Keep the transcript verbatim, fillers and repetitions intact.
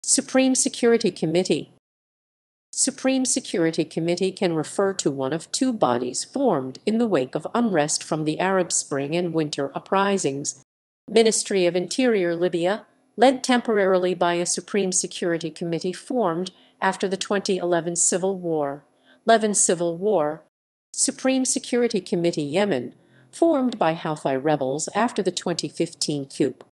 Supreme Security Committee. Supreme Security Committee can refer to one of two bodies formed in the wake of unrest from the Arab Spring and winter uprisings. Ministry of Interior Libya, led temporarily by a Supreme Security Committee formed after the twenty eleven civil war. Eleven Civil War. Supreme Security Committee Yemen, formed by Houthi rebels after the twenty fifteen coup.